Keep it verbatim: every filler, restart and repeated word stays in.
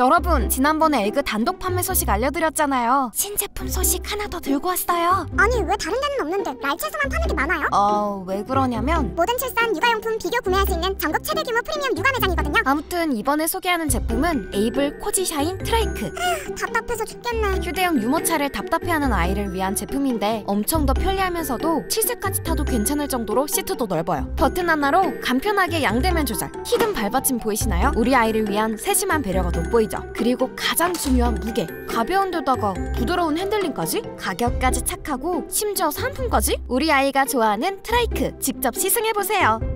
여러분, 지난번에 에그 단독 판매 소식 알려드렸잖아요. 신제품 소식 하나 더 들고 왔어요. 아니, 왜 다른 데는 없는데 랄치에서만 파는 게 많아요? 어... 왜 그러냐면 모든 출산 육아용품 비교 구매할 수 있는 전국 최대 규모 프리미엄 육아 매장이거든요. 아무튼 이번에 소개하는 제품은 에이블 코지샤인 트라이크. 휴, 답답해서 죽겠네. 휴대용 유모차를 답답해하는 아이를 위한 제품인데 엄청 더 편리하면서도 칠세까지 타도 괜찮을 정도로 시트도 넓어요. 버튼 하나로 간편하게 양대면 조절. 히든 발받침 보이시나요? 우리 아이를 위한 세심한 배려가 돋보이죠. 그리고 가장 중요한 무게. 가벼운 데다가 부드러운 핸들링까지? 가격까지 착하고 심지어 상품까지? 우리 아이가 좋아하는 트라이크 직접 시승해보세요.